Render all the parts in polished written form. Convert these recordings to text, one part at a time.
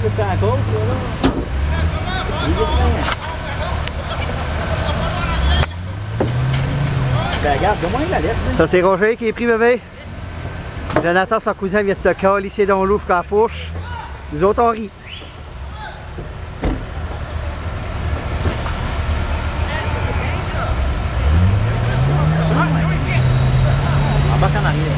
c'est à cause, là. Ben regarde, comment il la laisse? Ça c'est Roger qui est pris, bébé. Jonathan, son cousin, vient de se calisser dans l'eau jusqu'à la fourche. Nous autres, on rit. Embarque en arrière.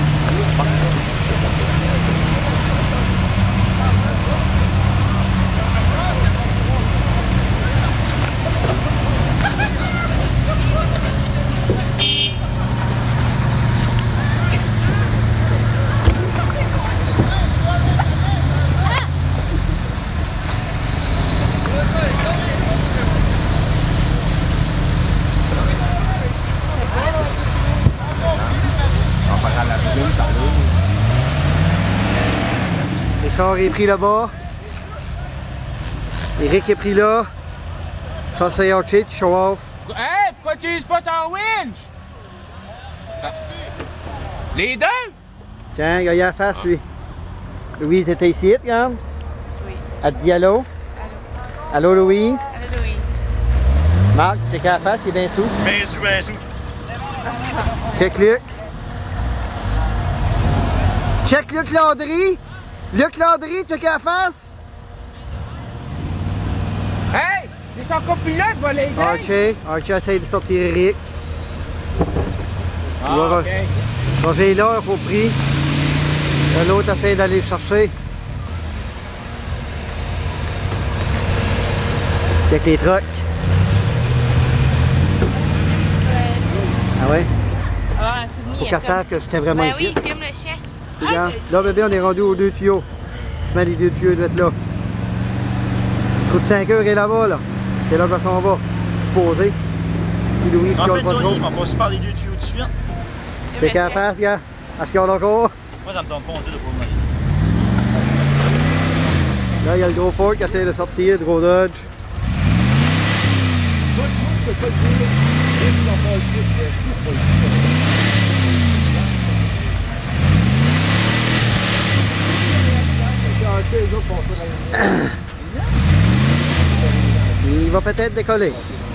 Richard est pris là-bas. Eric est pris là. Ça c'est Archie, tu show off. Hey, pourquoi tu uses pas ton winch? Les deux? Tiens, il y a la face lui. Louise était ici, regarde. Oui. Elle te dit allô. Allô. Allô Louise. Allô Louise. Marc, check la face, il est bien sous. Bien sous, bien sous. Check Luc. Check Luc Landry. Luc Landry, check la face. Hey! C'est son copilote, va l'aider! Archie essaye de sortir Eric. Ah, ok. Roger est là, il faut pris. L'autre essaye d'aller le chercher. Check les trucks. Ah ouais? Ah, un souvenir. Faut qu'elle sache que j'étais vraiment Ben ici. oui, filme le chien. Regarde. Là, bébé, on est rendu aux 2 tuyaux. Je mets les 2 tuyaux, ils doivent être là. Le trou de 5 heures est là-bas, là. C'est là qu'on s'en va. Se poser. Si Louis ne En chiale fait, pas trop. on va pas se parler des 2 tuyaux tout de suite. Check la face, gars. Elle chiale encore. Moi, ça me tente pas, on dit de pas me Là, il y a le gros Ford qui essaie de sortir, le gros Dodge. Il va peut-être décoller.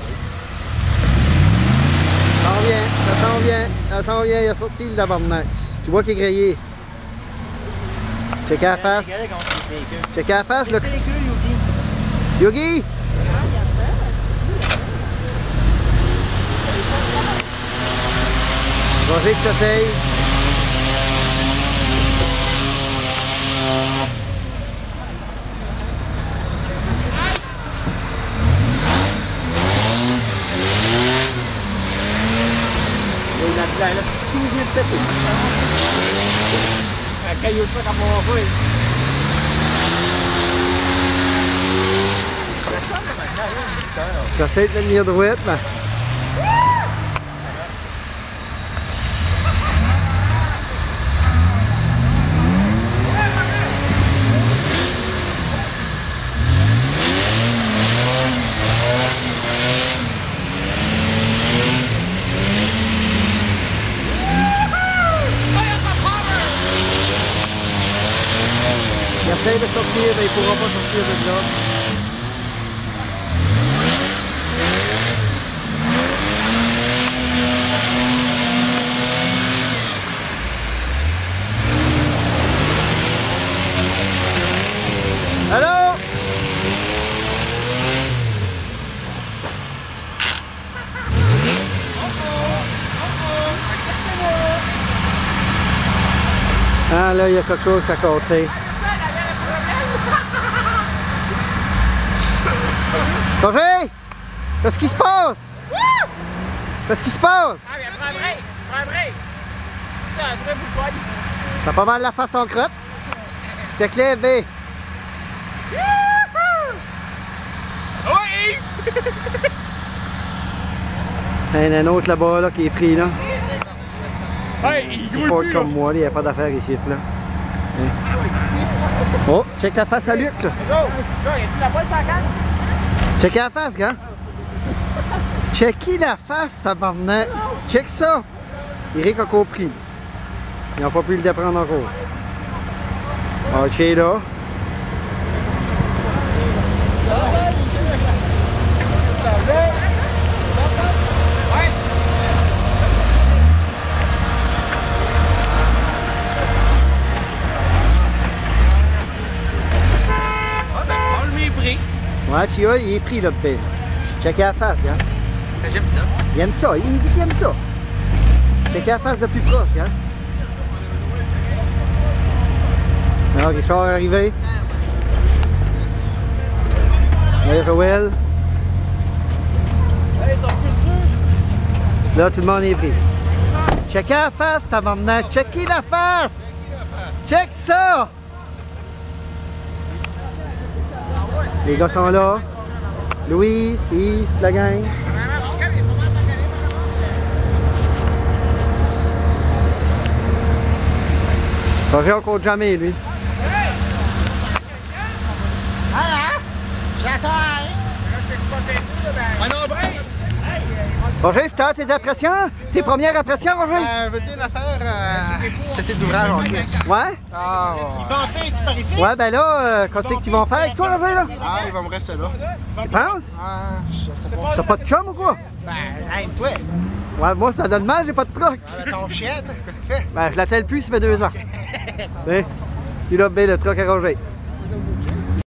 Ça s'en vient, ça s'en vient, ça s'en vient, il a sorti le tabarnak. Tu vois qu'il est grillé. Check la face. Check la face, le... Yogi! Roger qui s'essaye. Un caillou de ça comme on veut. J'essaie de tenir droite, mais... Il essaie de sortir, mais il ne pourra pas sortir de là. Allô? Ah là, il y a quelque chose qui a cassé. Roger! Qu'est-ce qui se passe? Qu'est-ce qui se passe? Ah, mais prends un break! Prends un break! C'est un vrai bout de folie! T'as pas mal la face en crotte? Check-les, B! Oui! Il y en a un autre là-bas là, qui est pris là. Hey, il C'est grouille fort plus, comme moi, il n'y a pas d'affaire ici là. Oh, check la face à Luc là. Go! Go, y'a-tu la boîte sur la canne? Check la face, gars. Checkez la face, tabarnak. Check ça. Eric a compris. Ils n'ont pas pu le déprendre encore. Archie est là. Ouais, tu vois, il est pris là, P. Checker la face, hein. J'aime ça. Il aime ça, il dit qu'il aime ça. Checker la face de plus proche, hein. Alors, Richard est arrivé. Là, Joël. Là, tout le monde est pris. Checker la face, tabarnak. Checker la face. Check ça. Les gars sont là. Louis, Yves, la gang. Roger encore jamais, lui. Roger, tu as tes impressions? Tes premières impressions, Roger? Je veux dire l'affaire, c'était d'ouvrage en crise. Ouais? Ah, ouais. Ouais, ben là, qu'est-ce qu'ils vont faire avec toi, Roger, là? Ah, il va me rester là. Tu penses? Ah, je sais pas. T'as pas de chum ou quoi? Ben, aide-toi. Ouais, moi, ça donne mal, j'ai pas de truc. Ah, ben, ton chien, qu'est-ce que tu fais? Ben, je l'attelle plus, ça fait 2 ans. Tu l'as bien le truc à Roger.